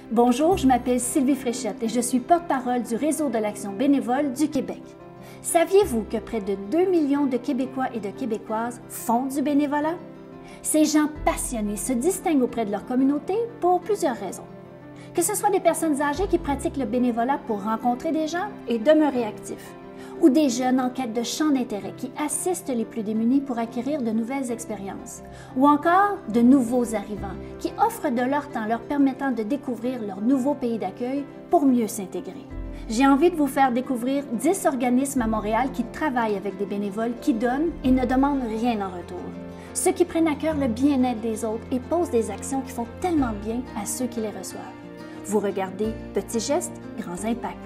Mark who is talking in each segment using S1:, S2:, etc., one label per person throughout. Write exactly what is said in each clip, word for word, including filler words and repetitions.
S1: Bonjour, je m'appelle Sylvie Fréchette et je suis porte-parole du Réseau de l'Action bénévole du Québec. Saviez-vous que près de deux millions de Québécois et de Québécoises font du bénévolat? Ces gens passionnés se distinguent auprès de leur communauté pour plusieurs raisons. Que ce soit des personnes âgées qui pratiquent le bénévolat pour rencontrer des gens et demeurer actifs, ou des jeunes en quête de champs d'intérêt qui assistent les plus démunis pour acquérir de nouvelles expériences, ou encore de nouveaux arrivants qui offrent de leur temps leur permettant de découvrir leur nouveau pays d'accueil pour mieux s'intégrer. J'ai envie de vous faire découvrir dix organismes à Montréal qui travaillent avec des bénévoles qui donnent et ne demandent rien en retour. Ceux qui prennent à cœur le bien-être des autres et posent des actions qui font tellement bien à ceux qui les reçoivent. Vous regardez Petits gestes, grands impacts.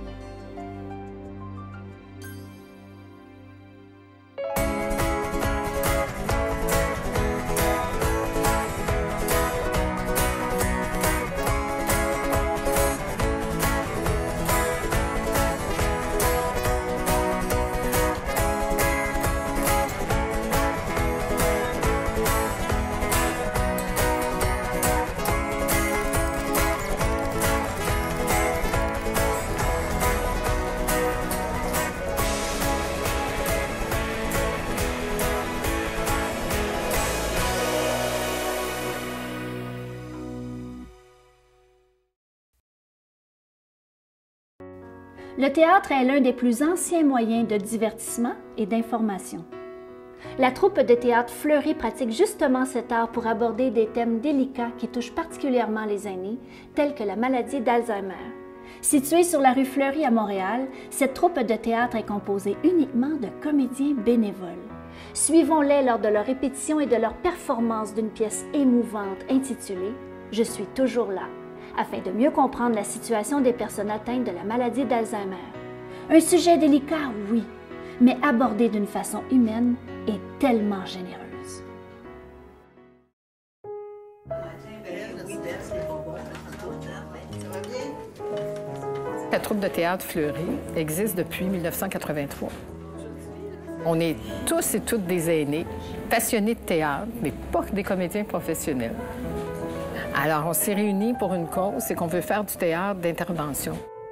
S1: Le théâtre est l'un des plus anciens moyens de divertissement et d'information. La troupe de théâtre Fleury pratique justement cet art pour aborder des thèmes délicats qui touchent particulièrement les aînés, tels que la maladie d'Alzheimer. Située sur la rue Fleury à Montréal, cette troupe de théâtre est composée uniquement de comédiens bénévoles. Suivons-les lors de leur répétition et de leur performance d'une pièce émouvante intitulée « Je suis toujours là », afin de mieux comprendre la situation des personnes atteintes de la maladie d'Alzheimer. Un sujet délicat, oui, mais abordé d'une façon humaine et tellement généreuse.
S2: La troupe de théâtre Fleury existe depuis mille neuf cent quatre-vingt-trois. On est tous et toutes des aînés, passionnés de théâtre, mais pas des comédiens professionnels. Alors, on s'est réunis pour une cause, c'est qu'on veut faire du théâtre d'intervention.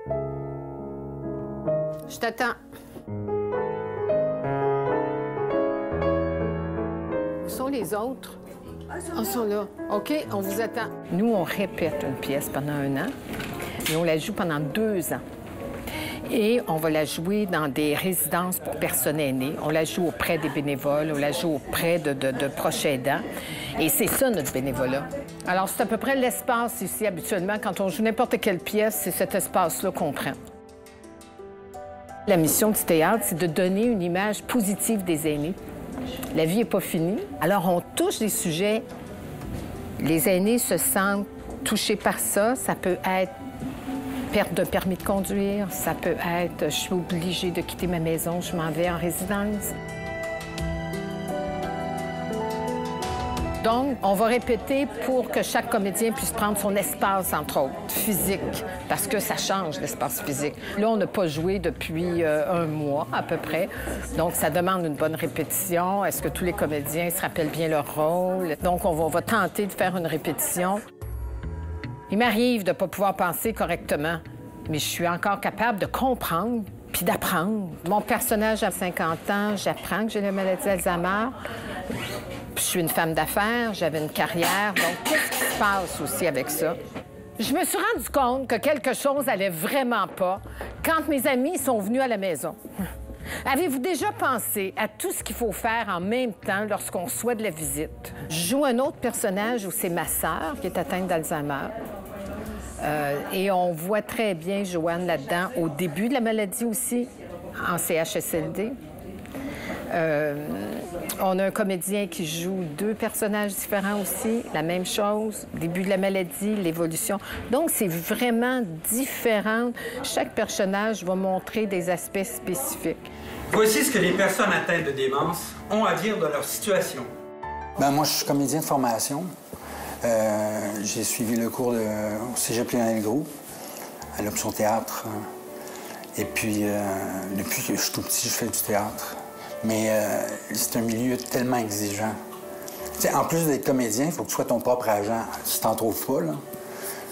S2: Je t'attends. Où sont les autres? Ils sont là. OK, on vous attend. Nous, on répète une pièce pendant un an, et on la joue pendant deux ans. Et on va la jouer dans des résidences pour personnes aînées. On la joue auprès des bénévoles, on la joue auprès de, de, de proches aidants. Et c'est ça, notre bénévolat. Alors, c'est à peu près l'espace ici, habituellement. Quand on joue n'importe quelle pièce, c'est cet espace-là qu'on prend. La mission du théâtre, c'est de donner une image positive des aînés. La vie n'est pas finie. Alors, on touche des sujets. Les aînés se sentent touchés par ça. Ça peut être perte d'un permis de conduire, ça peut être je suis obligée de quitter ma maison, je m'en vais en résidence. Donc, on va répéter pour que chaque comédien puisse prendre son espace, entre autres, physique, parce que ça change l'espace physique. Là, on n'a pas joué depuis euh, un mois, à peu près, donc ça demande une bonne répétition. Est-ce que tous les comédiens se rappellent bien leur rôle? Donc, on va, on va tenter de faire une répétition. Il m'arrive de ne pas pouvoir penser correctement, mais je suis encore capable de comprendre puis d'apprendre. Mon personnage a cinquante ans, j'apprends que j'ai la maladie d'Alzheimer. Je suis une femme d'affaires, j'avais une carrière, donc qu'est-ce qui se passe aussi avec ça? Je me suis rendu compte que quelque chose allait vraiment pas quand mes amis sont venus à la maison. Avez-vous déjà pensé à tout ce qu'il faut faire en même temps lorsqu'on souhaite la visite? Je joue un autre personnage où c'est ma sœur qui est atteinte d'Alzheimer. Euh, et on voit très bien Joanne là-dedans, au début de la maladie aussi, en C H S L D. Euh, on a un comédien qui joue deux personnages différents aussi, la même chose, début de la maladie, l'évolution. Donc, c'est vraiment différent. Chaque personnage va montrer des aspects spécifiques.
S3: Voici ce que les personnes atteintes de démence ont à dire de leur situation.
S4: Bien, moi, je suis comédien de formation. Euh, j'ai suivi le cours de, au Cégep Lionel-Groulx, à l'option théâtre. Et puis, euh, depuis que je suis tout petit, je fais du théâtre. Mais euh, c'est un milieu tellement exigeant. T'sais, en plus d'être comédien, il faut que tu sois ton propre agent. Tu t'en trouves pas, là.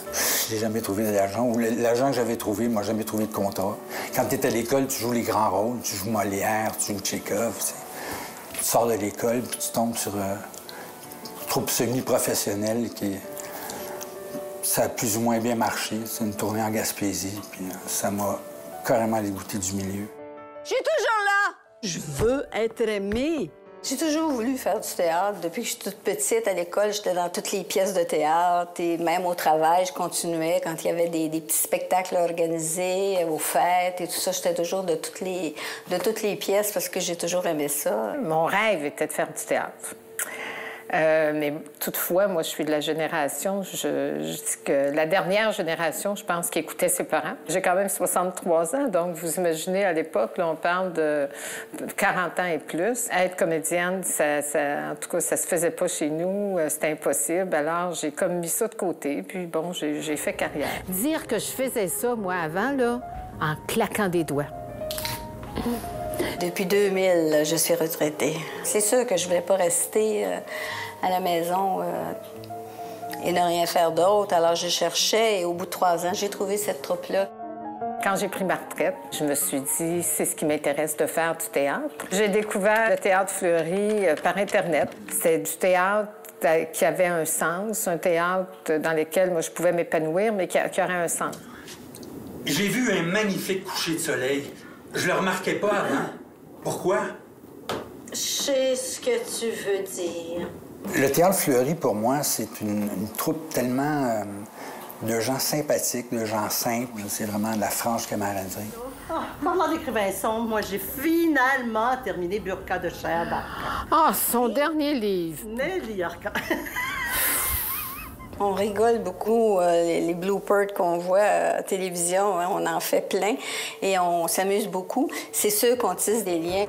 S4: je n'ai jamais trouvé d'agent. Ou l'agent que j'avais trouvé, moi, jamais trouvé de contrat. Quand tu es à l'école, tu joues les grands rôles. Tu joues Molière, tu joues Tchekhov. Tu sors de l'école, puis tu tombes sur euh, une troupe semi-professionnelle qui... Ça a plus ou moins bien marché. C'est une tournée en Gaspésie, puis euh, ça m'a carrément dégoûté du milieu.
S5: Je suis toujours là! Je veux être aimée.
S6: J'ai toujours voulu faire du théâtre. Depuis que je suis toute petite, à l'école, j'étais dans toutes les pièces de théâtre. Et même au travail, je continuais. Quand il y avait des, des petits spectacles organisés, aux fêtes et tout ça, j'étais toujours de toutes, les, de toutes les pièces parce que j'ai toujours aimé ça.
S2: Mon rêve était de faire du théâtre. Euh, mais toutefois, moi, je suis de la génération, je, je dis que la dernière génération, je pense, qui écoutait ses parents. J'ai quand même soixante-trois ans, donc vous imaginez, à l'époque, là, on parle de quarante ans et plus. Être comédienne, ça, ça, en tout cas, ça se faisait pas chez nous, c'était impossible. Alors, j'ai comme mis ça de côté, puis bon, j'ai, j'ai fait carrière.
S5: Dire que je faisais ça, moi, avant, là, en claquant des doigts.
S6: Depuis deux mille, je suis retraitée. C'est sûr que je voulais pas rester euh, à la maison euh, et ne rien faire d'autre. Alors, je cherchais et au bout de trois ans, j'ai trouvé cette troupe-là.
S2: Quand j'ai pris ma retraite, je me suis dit, c'est ce qui m'intéresse de faire du théâtre. J'ai découvert le Théâtre Fleury euh, par Internet. C'est du théâtre qui avait un sens, un théâtre dans lequel moi, je pouvais m'épanouir, mais qui, qui aurait un sens.
S3: J'ai vu un magnifique coucher de soleil. Je le remarquais pas avant. Pourquoi?
S7: Je sais ce que tu veux dire.
S4: Le Théâtre Fleury, pour moi, c'est une, une troupe tellement euh, de gens sympathiques, de gens simples. C'est vraiment de la franche camaraderie.
S8: Oh, maman d'écrivain sombre, moi, j'ai finalement terminé Burqa de Cher d'Arcan.
S2: Ah, oh, son dernier livre.
S8: Nelly Arcan.
S6: On rigole beaucoup, euh, les, les bloopers qu'on voit à la télévision, hein, on en fait plein et on s'amuse beaucoup. C'est sûr qu'on tisse des liens.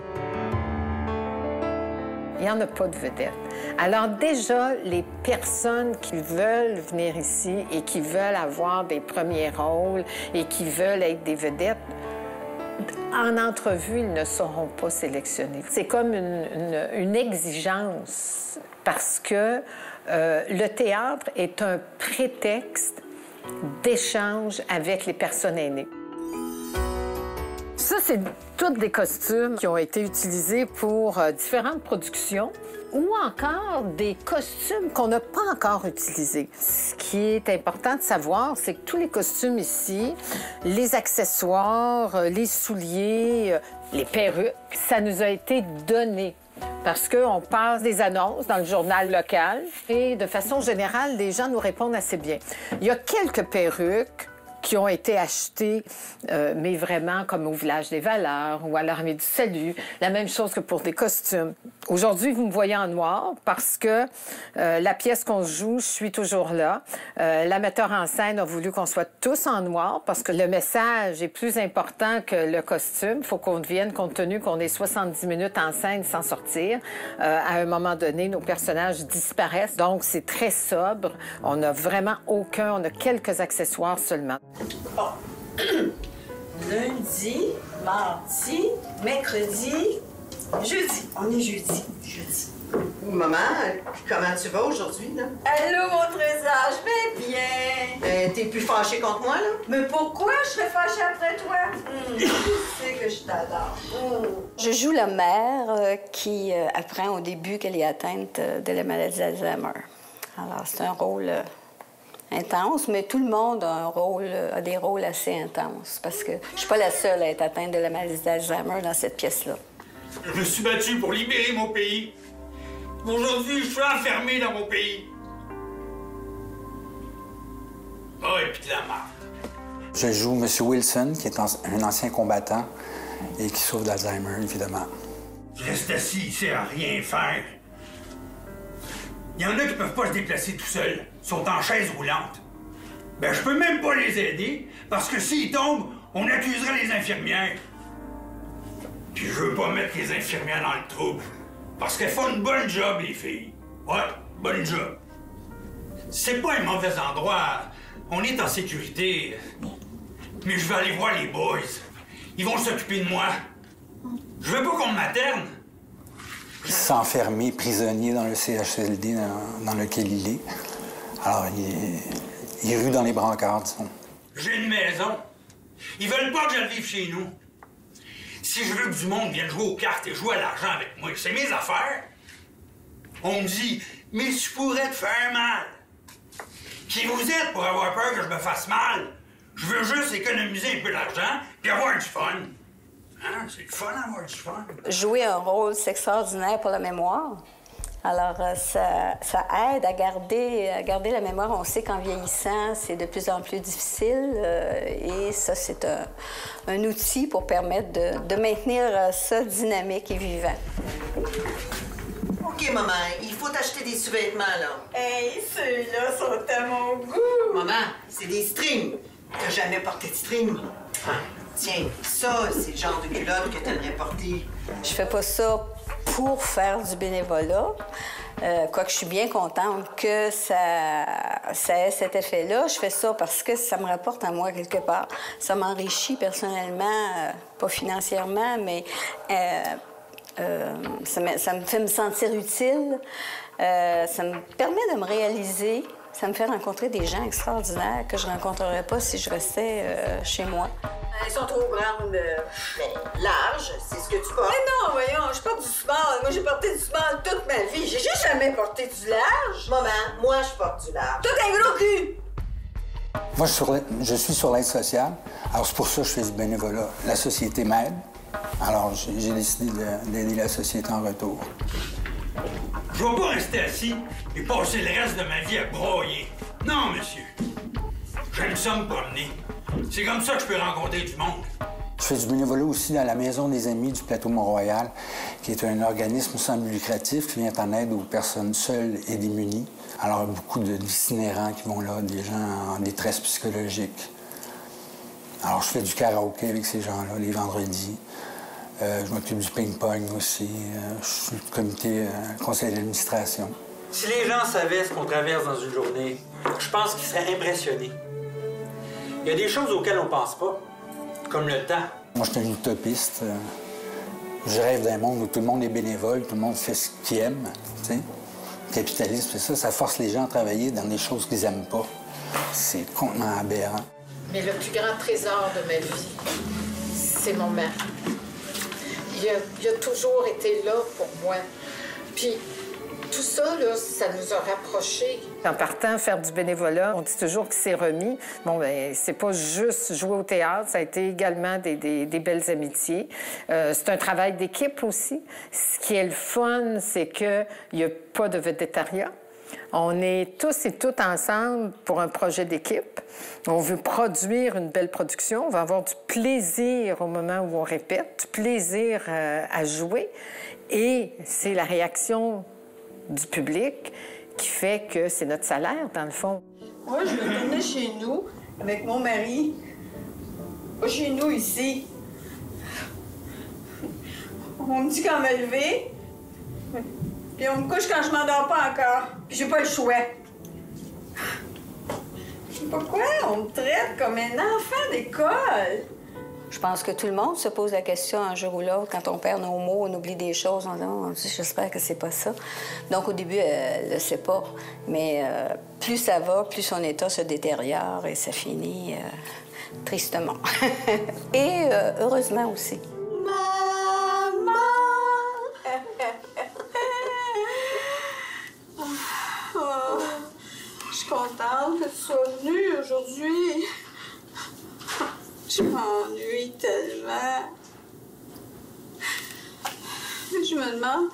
S2: Il n'y en a pas de vedette. Alors déjà, les personnes qui veulent venir ici et qui veulent avoir des premiers rôles et qui veulent être des vedettes, en entrevue, ils ne seront pas sélectionnés. C'est comme une, une, une exigence parce que euh, le théâtre est un prétexte d'échange avec les personnes aînées. Ça, c'est tous des costumes qui ont été utilisés pour euh, différentes productions ou encore des costumes qu'on n'a pas encore utilisés. Ce qui est important de savoir, c'est que tous les costumes ici, les accessoires, les souliers, les perruques, ça nous a été donné. Parce qu'on passe des annonces dans le journal local et de façon générale, les gens nous répondent assez bien. Il y a quelques perruques qui ont été achetées, euh, mais vraiment comme au Village des Valeurs ou à l'Armée du Salut. La même chose que pour des costumes. Aujourd'hui, vous me voyez en noir parce que euh, la pièce qu'on joue, je suis toujours là. Euh, la metteur en scène a voulu qu'on soit tous en noir parce que le message est plus important que le costume. Il faut qu'on devienne, compte tenu qu'on est soixante-dix minutes en scène sans sortir. Euh, à un moment donné, nos personnages disparaissent. Donc, c'est très sobre. On n'a vraiment aucun, on a quelques accessoires seulement.
S7: Bon. Lundi, mardi, mercredi, jeudi. On est jeudi. Jeudi.
S8: Maman, comment tu vas aujourd'hui, là?
S7: Allô, mon trésor, je vais bien.
S8: Euh, T'es plus fâchée contre moi, là?
S7: Mais pourquoi je serais fâchée après toi? Mmh, tu sais que je t'adore. Mmh.
S6: Je joue la mère euh, qui euh, apprend au début qu'elle est atteinte euh, de la maladie d'Alzheimer. Alors, c'est un rôle euh, intense, mais tout le monde a, un rôle, euh, a des rôles assez intenses parce que je suis pas la seule à être atteinte de la maladie d'Alzheimer dans cette pièce-là.
S9: Je me suis battu pour libérer mon pays. Aujourd'hui, je suis enfermé dans mon pays. Oh, et puis de la merde.
S4: Je joue M. Wilson, qui est un ancien combattant et qui souffre d'Alzheimer, évidemment.
S9: Je reste assis ici à rien faire. Il y en a qui peuvent pas se déplacer tout seuls, sont en chaise roulante. Ben, je peux même pas les aider, parce que s'ils tombent, on accuserait les infirmières. Puis je veux pas mettre les infirmières dans le trouble, parce qu'elles font une bonne job, les filles. Ouais, bonne job. C'est pas un mauvais endroit. On est en sécurité. Mais je vais aller voir les boys. Ils vont s'occuper de moi. Je veux pas qu'on m'interne.
S4: Il s'est enfermé, prisonnier dans le C H S L D dans, dans lequel il est. Alors, il, il rue dans les brancards, disons.
S9: J'ai une maison. Ils veulent pas que je le vive chez nous. Si je veux que du monde vienne jouer aux cartes et jouer à l'argent avec moi, c'est mes affaires. On me dit, mais tu pourrais te faire mal. Qui vous êtes pour avoir peur que je me fasse mal? Je veux juste économiser un peu d'argent et avoir du fun. Hein? C'est le fun d'avoir du fun.
S6: Jouer un rôle, c'est extraordinaire pour la mémoire. Alors, ça, ça aide à garder, à garder la mémoire. On sait qu'en vieillissant, c'est de plus en plus difficile. Euh, et ça, c'est un, un outil pour permettre de, de maintenir ça dynamique et vivant.
S8: OK, maman, il faut acheter des sous-vêtements, là.
S7: Hey, ceux-là sont à mon goût!
S8: Maman, c'est des strings. T'as jamais porté de string? Tiens, ça, c'est le genre de culotte que t'aimerais porter.
S6: Je fais pas ça pour faire du bénévolat. Euh, quoique je suis bien contente que ça, ça ait cet effet-là. Je fais ça parce que ça me rapporte à moi quelque part. Ça m'enrichit personnellement, euh, pas financièrement, mais euh, euh, ça, me, ça me fait me sentir utile. Euh, ça me permet de me réaliser. Ça me fait rencontrer des gens extraordinaires que je ne rencontrerais pas si je restais euh, chez moi.
S8: Elles sont trop grandes. Mais larges, c'est ce que tu portes.
S7: Mais non, voyons, je porte du small. Moi, j'ai porté du small toute ma vie. J'ai juste jamais porté du large.
S8: Maman, moi, je porte du large.
S7: Tout un gros cul!
S4: Moi, je suis sur l'aide- je suis sur l'aide sociale. Alors, c'est pour ça que je fais du bénévolat. La société m'aide. Alors, j'ai j'ai décidé de- d'aider la société en retour.
S9: Je vais pas rester assis et passer le reste de ma vie à broyer. Non, monsieur. J'aime ça me promener. C'est comme ça que je peux rencontrer du monde.
S4: Je fais du bénévolat aussi dans la Maison des Amis du Plateau Mont-Royal, qui est un organisme sans but lucratif qui vient en aide aux personnes seules et démunies. Alors, il y a beaucoup de- d'itinérants qui vont là, des gens en détresse psychologique. Alors, je fais du karaoké avec ces gens-là les vendredis. Euh, je m'occupe du ping-pong aussi. Euh, je suis le comité euh, conseil d'administration.
S3: Si les gens savaient ce qu'on traverse dans une journée, je pense qu'ils seraient impressionnés. Il y a des choses auxquelles on pense pas, comme le temps.
S4: Moi, je suis un utopiste. Euh, je rêve d'un monde où tout le monde est bénévole, tout le monde fait ce qu'il aime. Tu sais? Le capitalisme, c'est ça, ça force les gens à travailler dans des choses qu'ils aiment pas. C'est complètement aberrant.
S2: Mais le plus grand trésor de ma vie, c'est mon mari. Il a, il a toujours été là pour moi. Puis tout ça, là, ça nous a rapprochés. En partant faire du bénévolat, on dit toujours que c'est remis. Bon, bien, c'est pas juste jouer au théâtre, ça a été également des, des, des belles amitiés. Euh, c'est un travail d'équipe aussi. Ce qui est le fun, c'est qu'il n'y a pas de védétariat. On est tous et toutes ensemble pour un projet d'équipe. On veut produire une belle production. On va avoir du plaisir au moment où on répète, du plaisir euh, à jouer. Et c'est la réaction du public qui fait que c'est notre salaire, dans le fond.
S7: Moi, je me tournais chez nous avec mon mari. Pas chez nous, ici. On me dit qu'on m'a levé. Puis on me couche quand je m'endors pas encore. Puis j'ai pas le choix. Je sais pas pourquoi on me traite comme un enfant d'école.
S6: Je pense que tout le monde se pose la question un jour ou l'autre, quand on perd nos mots, on oublie des choses, on dit oh, j'espère que c'est pas ça. Donc au début, elle le sait pas. Mais euh, plus ça va, plus son état se détériore et ça finit euh, tristement. Et euh, heureusement aussi.
S7: Maman! Oh, je suis contente que tu sois venue aujourd'hui. Je m'ennuie tellement. Je me demande...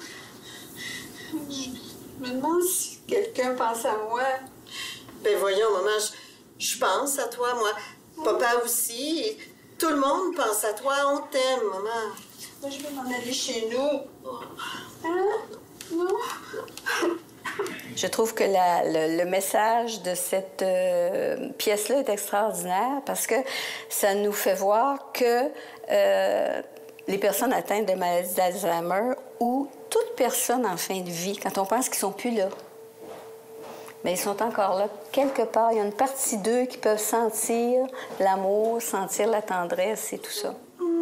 S7: Je me demande si quelqu'un pense à moi.
S8: Ben voyons, maman, je, je pense à toi, moi. Papa aussi. Tout le monde pense à toi. On t'aime, maman.
S7: Moi, je vais m'en aller chez nous. Hein? Non?
S6: Je trouve que la- le, le message de cette euh, pièce-là est extraordinaire parce que ça nous fait voir que euh, les personnes atteintes de maladie d'Alzheimer ou toute personne en fin de vie, quand on pense qu'ils sont plus là, mais ils sont encore là. Quelque part, il y a une partie d'eux qui peuvent sentir l'amour, sentir la tendresse et tout ça.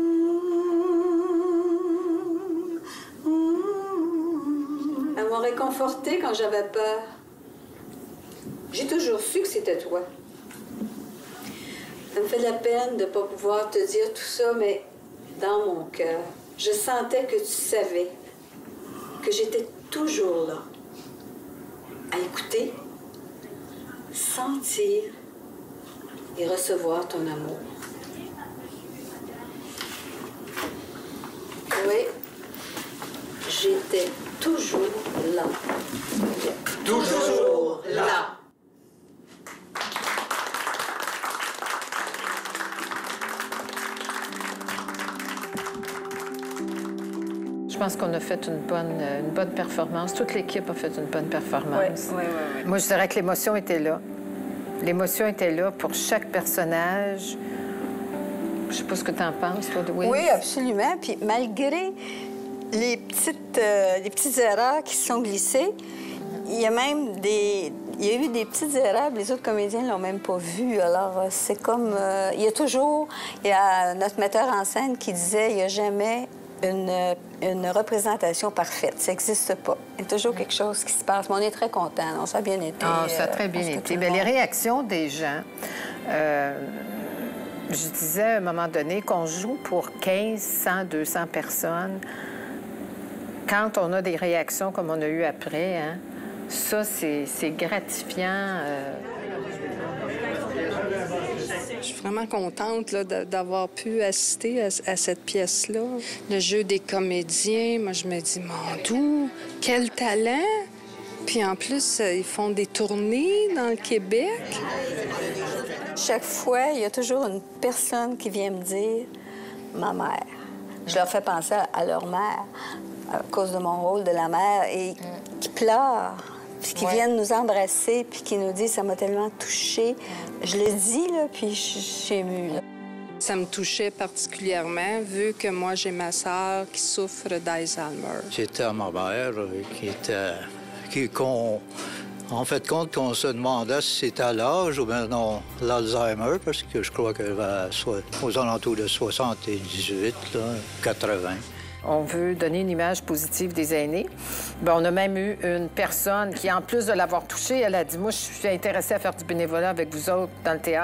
S7: Elle m'a réconfortée quand j'avais peur. J'ai toujours su que c'était toi.
S6: fait de la peine de ne pas pouvoir te dire tout ça, mais dans mon cœur, je sentais que tu savais que j'étais toujours là, à écouter, sentir et recevoir ton amour. Oui, j'étais toujours là.
S8: Toujours là.
S2: Je pense qu'on a fait une bonne, une bonne performance. Toute l'équipe a fait une bonne performance.
S6: Oui, oui, oui, oui.
S2: Moi, je dirais que l'émotion était là. L'émotion était là pour chaque personnage. Je sais pas ce que tu en penses, toi, Louise.
S6: Oui, absolument. Puis malgré les petites, euh, les petites erreurs qui se sont glissées, il y a même des... Il y a eu des petites erreurs, les autres comédiens ne l'ont même pas vu. Alors, c'est comme... Euh, il y a toujours... Il y a notre metteur en scène qui disait il n'y a jamais une, une représentation parfaite. Ça n'existe pas. Il y a toujours quelque chose qui se passe. Mais on est très contents. Ça a bien été.
S2: Ah, ça a très bien euh, été. Bien, les réactions des gens... Euh... Je disais à un moment donné qu'on joue pour quinze, cent, deux cents personnes. Quand on a des réactions comme on a eu après, hein, ça, c'est gratifiant. Euh...
S10: Je suis vraiment contente d'avoir pu assister à, à cette pièce-là. Le jeu des comédiens, moi, je me dis, mon Dieu, quel talent! Puis en plus, ils font des tournées dans le Québec.
S6: Chaque fois, il y a toujours une personne qui vient me dire « ma mère ». Je leur fais penser à leur mère à cause de mon rôle de la mère et mm. qui pleurent, puis qui ouais. viennent nous embrasser, puis qui nous disent « ça m'a tellement touchée ». Je le dis, là, puis je suis émue. Là.
S10: Ça me touchait particulièrement, vu que moi, j'ai ma sœur qui souffre d'Alzheimer.
S11: C'était à ma mère qui était... qui qu'on... En fait, compte qu'on se demandait si c'était à l'âge ou bien non l'Alzheimer, parce que je crois qu'elle va aux alentours de soixante-dix-huit, là, quatre-vingts.
S2: On veut donner une image positive des aînés. Bien, on a même eu une personne qui, en plus de l'avoir touchée, elle a dit « Moi, je suis intéressée à faire du bénévolat avec vous autres dans le théâtre. »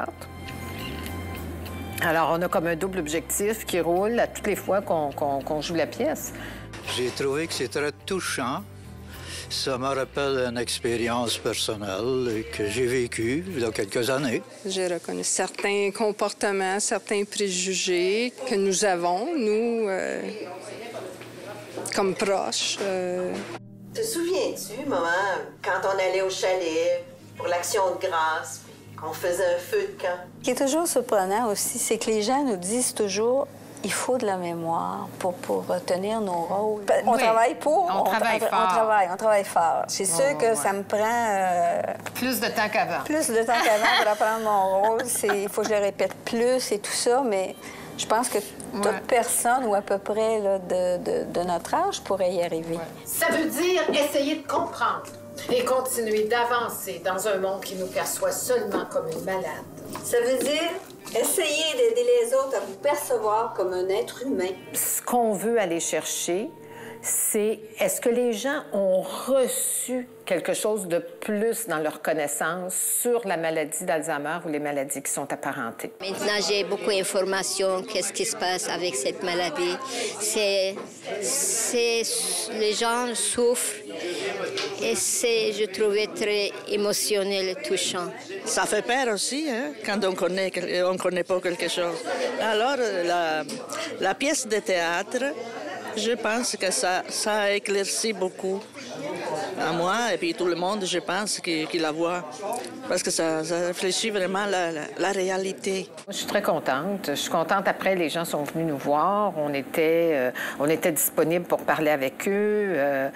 S2: Alors, on a comme un double objectif qui roule à toutes les fois qu'on qu'on, qu'on joue la pièce.
S11: J'ai trouvé que c'est très touchant. Ça me rappelle une expérience personnelle que j'ai vécue il y a quelques années. J'ai
S10: reconnu certains comportements, certains préjugés que nous avons, nous, euh, comme proches. Euh...
S8: Te souviens-tu, maman, quand on allait au chalet pour l'Action de grâce, qu'on faisait un feu de camp?
S6: Ce qui est toujours surprenant aussi, c'est que les gens nous disent toujours il faut de la mémoire pour, pour tenir nos rôles. On oui. travaille pour.
S2: On, on travaille tra fort.
S6: On travaille, on travaille fort. C'est sûr oh, que ouais. ça me prend... Euh,
S2: plus de temps qu'avant.
S6: Plus de temps qu'avant pour apprendre mon rôle. Il faut que je le répète plus et tout ça, mais je pense que toute ouais. personne, ou à peu près là, de, de, de notre âge, pourrait y arriver.
S5: Ouais. Ça veut dire essayer de comprendre et continuer d'avancer dans un monde qui nous perçoit seulement comme une malade.
S6: Ça veut dire... essayez d'aider les autres à vous percevoir comme un être humain.
S2: Ce qu'on veut aller chercher, c'est est-ce que les gens ont reçu quelque chose de plus dans leur connaissance sur la maladie d'Alzheimer ou les maladies qui sont apparentées.
S12: Maintenant, j'ai beaucoup d'informations. Qu'est-ce qui se passe avec cette maladie? C'est... c'est... les gens souffrent et c'est, je trouvais, très émotionnel et touchant.
S13: Ça fait peur aussi, hein, quand on connaît, on connaît pas quelque chose. Alors, la, la pièce de théâtre, je pense que ça, ça a éclairci beaucoup à moi et puis tout le monde, je pense, qui, qui la voit. Parce que ça, ça réfléchit vraiment la, la, la réalité.
S2: Je suis très contente. Je suis contente. Après, les gens sont venus nous voir. On était, euh, on était disponibles pour parler avec eux. Euh,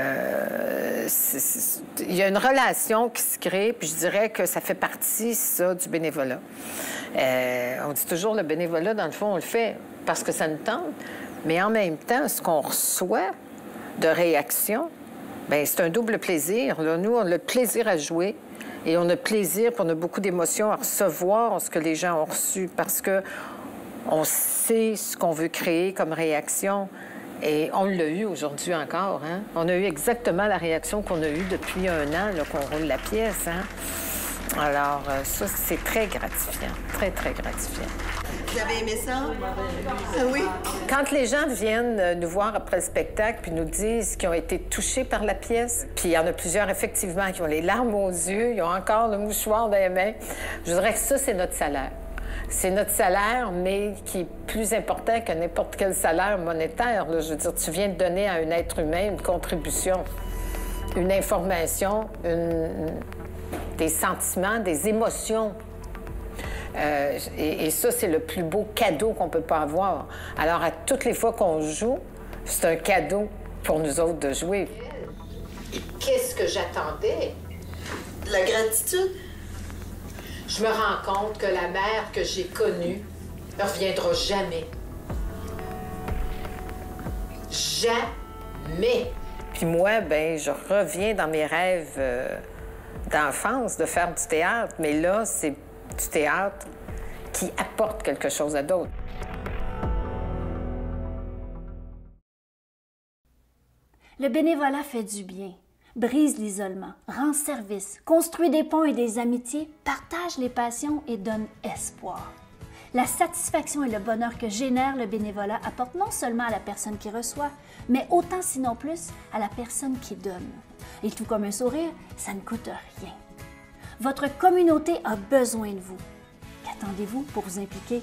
S2: euh, c'est, c'est... Il y a une relation qui se crée, puis je dirais que ça fait partie, ça, du bénévolat. Euh, on dit toujours, le bénévolat, dans le fond, on le fait parce que ça nous tente. Mais en même temps, ce qu'on reçoit de réaction, bien, c'est un double plaisir. Là, nous, on a le plaisir à jouer et on a plaisir, puis on a beaucoup d'émotions à recevoir ce que les gens ont reçu parce que on sait ce qu'on veut créer comme réaction. Et on l'a eu aujourd'hui encore. Hein? On a eu exactement la réaction qu'on a eue depuis un an, qu'on roule la pièce. Hein? Alors, euh, ça, c'est très gratifiant, très, très gratifiant.
S8: Vous avez aimé ça? Ah oui?
S2: Quand les gens viennent nous voir après le spectacle puis nous disent qu'ils ont été touchés par la pièce, puis il y en a plusieurs, effectivement, qui ont les larmes aux yeux, ils ont encore le mouchoir dans les mains, je dirais que ça, c'est notre salaire. C'est notre salaire, mais qui est plus important que n'importe quel salaire monétaire, là. Je veux dire, tu viens de donner à un être humain une contribution, une information, une... des sentiments, des émotions. Euh, et, et ça, c'est le plus beau cadeau qu'on peut pas avoir. Alors, à toutes les fois qu'on joue, c'est un cadeau pour nous autres de jouer.
S5: Qu'est-ce que j'attendais?
S8: La gratitude.
S5: Je me rends compte que la mère que j'ai connue ne reviendra jamais. Jamais.
S2: Puis moi, ben, je reviens dans mes rêves euh, d'enfance de faire du théâtre, mais là, c'est du théâtre qui apporte quelque chose à d'autres.
S1: Le bénévolat fait du bien, brise l'isolement, rend service, construit des ponts et des amitiés, partage les passions et donne espoir. La satisfaction et le bonheur que génère le bénévolat apportent non seulement à la personne qui reçoit, mais autant sinon plus à la personne qui donne. Et tout comme un sourire, ça ne coûte rien. Votre communauté a besoin de vous. Qu'attendez-vous pour vous impliquer?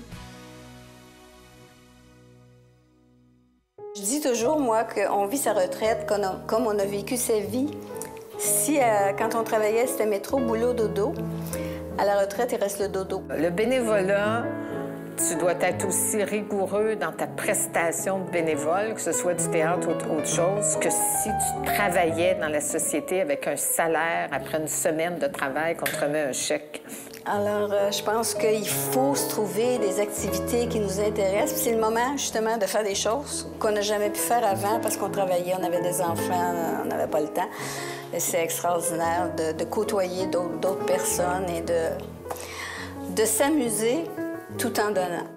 S6: Je dis toujours, moi, qu'on vit sa retraite comme on a vécu sa vie. Si, euh, quand on travaillait, c'était métro, boulot, dodo, à la retraite, il reste le dodo.
S2: Le bénévolat, tu dois être aussi rigoureux dans ta prestation de bénévole, que ce soit du théâtre ou autre chose, que si tu travaillais dans la société avec un salaire après une semaine de travail qu'on te remet un chèque.
S6: Alors, euh, je pense qu'il faut se trouver des activités qui nous intéressent. C'est le moment, justement, de faire des choses qu'on n'a jamais pu faire avant parce qu'on travaillait, on avait des enfants, on n'avait pas le temps. C'est extraordinaire de, de côtoyer d'autres personnes et de, de s'amuser tout en donnant.